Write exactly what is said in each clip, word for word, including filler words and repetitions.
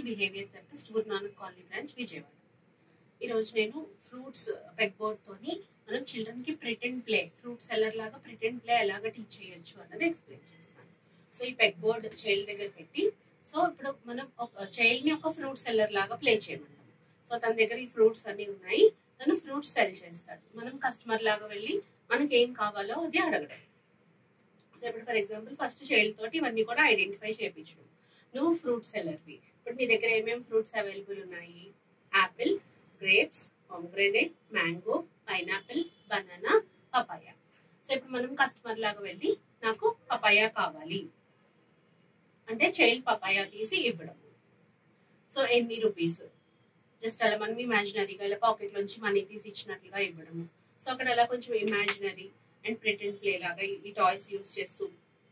Behaviour therapist, Guru Nanak colony branch, Vijayawada. ఈరోజు నేను fruits peg board తోని మనం చిల్డ్రన్ కి ప్రిటెండ్ ప్లే, ఫ్రూట్ సెల్లర్ లాగా ప్రిటెండ్ ప్లే ఎలాగ టీచ్ చేయొచ్చు అన్నది ఎక్స్ప్లెయిన్ చేస్తాను. సో ఈ పెగ్ బోర్డ్ చైల్డ్ దగ్గర పెట్టి, సో ఇప్పుడు మనం ఒక చైల్డ్ ని ఒక ఫ్రూట్ సెల్లర్ లాగా ప్లే చేయమంటాము. సో తన దగ్గర ఈ ఫ్రూట్స్ అన్ని ఉన్నాయి, తను ఫ్రూట్స్ సెల్ చేస్తాడు. మనం కస్టమర్ లాగా వెళ్ళి మనకి ఏం కావాలో అది అడగడం. సో ఇప్పుడు ఫర్ ఎగ్జాంపుల్ ఫస్ట్ చైల్డ్ తోటి ఇవన్నీ కూడా ఐడెంటిఫై చేయించడం. నువ్వు ఫ్రూట్ సెల్లర్వి, ఇప్పుడు నీ దగ్గర ఏమేమి ఫ్రూట్స్ అవైలబుల్ ఉన్నాయి? Apple, grapes, pomegranate, mango, pineapple, banana, papaya. So ఇప్పుడు మనం కస్టమర్ లాగా వెళ్ళి నాకు పపాయ కావాలి అంటే చైల్డ్ పపాయ తీసి ఇవ్వడం. సో ఎన్ని రూపీస్, జస్ట్ అలా మనం ఇమాజినరీగా ఇలా పాకెట్ లోంచి మనీ తీసి ఇచ్చినట్లుగా ఇవ్వడము. సో అక్కడ అలా కొంచెం ఇమాజినరీ అండ్ ప్రిటెండ్ ప్లే లాగా ఈ టాయ్స్ యూస్ చేస్తూ,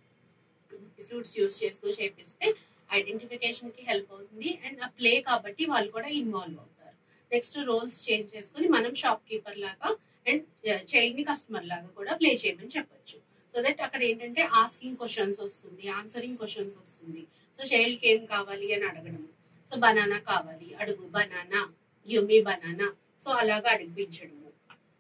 ఫ్రూట్స్ యూస్ చేస్తూ చేపిస్తే ఐడెంటిఫికేషన్ కి హెల్ప్ అవుతుంది. అండ్ ఆ ప్లే కాబట్టి వాళ్ళు కూడా ఇన్వాల్వ్ అవుతారు. నెక్స్ట్ రోల్స్ చేంజ్ చేసుకుని మనం షాప్ కీపర్ లాగా అండ్ చైల్డ్ ని కస్టమర్ లాగా కూడా ప్లే చేయమని చెప్పొచ్చు. సో దట్ అక్కడ ఏంటంటే ఆస్కింగ్ క్వశ్చన్స్ వస్తుంది, ఆన్సరింగ్ క్వశ్చన్స్ వస్తుంది. సో చైల్డ్ కి ఏం కావాలి అని అడగడం. సో బనానా కావాలి, అడుగు, బనానా, యూమి బనానా. సో అలాగా అడిగిపించడము.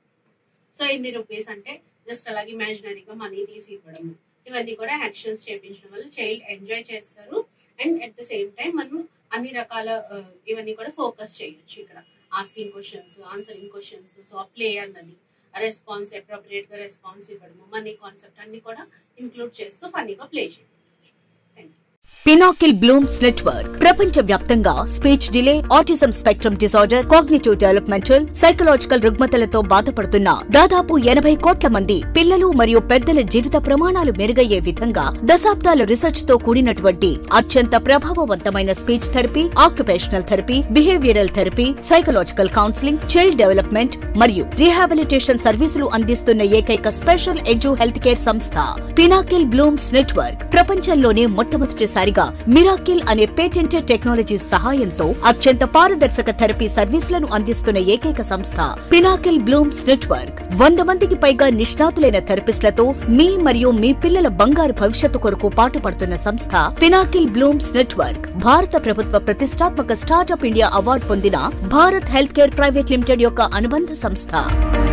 సో ఎన్ని రూపీస్ అంటే జస్ట్ అలాగే ఇమాజినరీగా మనీ తీసి ఇవ్వడము. ఇవన్నీ కూడా యాక్షన్స్ చేయించడం వల్ల చైల్డ్ ఎంజాయ్ చేస్తారు. And at the same time మనం అన్ని రకాల ఇవన్నీ కూడా ఫోకస్ చేయొచ్చు. ఇక్కడ asking questions, answering questions, so ఆ ప్లే అన్నది, రెస్పాన్స్ అప్రోప్రియేట్ గా రెస్పాన్స్ ఇవ్వడము, మనీ కాన్సెప్ట్ అన్ని కూడా ఇంక్లూడ్ చేస్తూ ఫన్నీగా ప్లే చేయొచ్చు. Thank you. Pinnacle Blooms Network ప్రపంచ వ్యాప్తంగా speech delay, autism spectrum disorder, cognitive developmental, psychological రుగ్మతలతో బాధపడుతున్న దాదాపు ఎనభై కోట్ల మంది పిల్లలు మరియు పెద్దల జీవిత ప్రమాణాలు మెరుగయ్యే విధంగా దశాబ్దాల రీసెర్చ్ తో కూడినటువంటి అత్యంత ప్రభావవంతమైన speech therapy, occupational therapy, behavioural therapy, psychological counselling, child development మరియు రీహాబిలిటేషన్ సర్వీసులు అందిస్తున్న ఏకైక స్పెషల్ ఎడ్యు హెల్త్ కేర్ సంస్థ పినాకిల్ బ్లూమ్స్ నెట్వర్క్. ప్రపంచంలోనే మొట్టమొదటిసారిగా మిరాకిల్ అనే పేటెంటెడ్ టెక్నాలజీ సహాయంతో అత్యంత పారదర్శక థెరపీ సర్వీసులను అందిస్తున్న ఏకైక సంస్థ పినాకిల్ బ్లూమ్స్ నెట్వర్క్. వంద మందికి పైగా నిష్ణాతులైన థెరపిస్టులతో మీ మరియు మీ పిల్లల బంగారు భవిష్యత్తు కొరకు పాటుపడుతున్న సంస్థ పినాకిల్ బ్లూమ్స్ నెట్వర్క్. భారత ప్రభుత్వ ప్రతిష్టాత్మక స్టార్టప్ ఇండియా అవార్డు పొందిన Bharat health care private limited యొక్క అనుబంధ సంస్థ.